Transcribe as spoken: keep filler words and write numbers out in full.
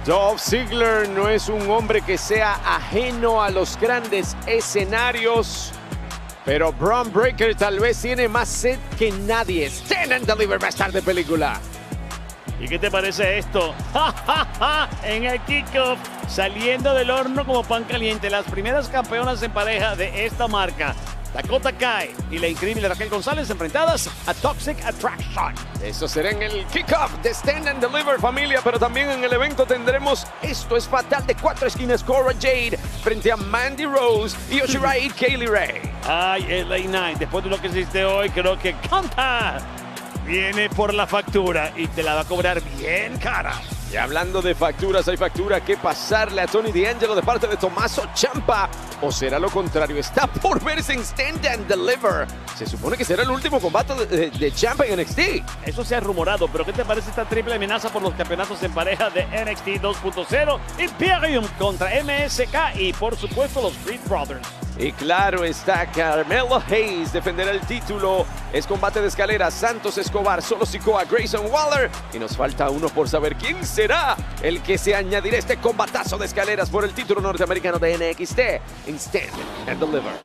Dolph Ziggler no es un hombre que sea ajeno a los grandes escenarios, pero Bron Breakker tal vez tiene más sed que nadie. Stand and Deliver va a estar de película. ¿Y qué te parece esto? En el kickoff, saliendo del horno como pan caliente, las primeras campeonas en pareja de esta marca, Dakota Kai y la increíble Raquel González, enfrentadas a Toxic Attraction. Eso será en el kickoff de Stand and Deliver, familia, pero también en el evento tendremos Esto es Fatal de cuatro esquinas, Cora Jade frente a Mandy Rose y Io Shirai y Kaylee Ray. Ay, L A Knight, después de lo que hiciste hoy, creo que Kanta viene por la factura y te la va a cobrar bien cara. Y hablando de facturas, hay factura que pasarle a Tony D'Angelo de parte de Tommaso Ciampa. ¿O será lo contrario? Está por verse en Stand and Deliver. Se supone que será el último combate de, de, de Ciampa en N X T. Eso se ha rumorado, pero ¿qué te parece esta triple amenaza por los campeonatos en pareja de N X T dos punto cero? Imperium contra M S K y, por supuesto, los Creed Brothers. Y claro está, Carmelo Hayes defenderá el título. Es combate de escaleras, Santos Escobar, Solo Sikoa, Grayson Waller. Y nos falta uno por saber quién será el que se añadirá este combatazo de escaleras por el título norteamericano de N X T en Stand and Deliver.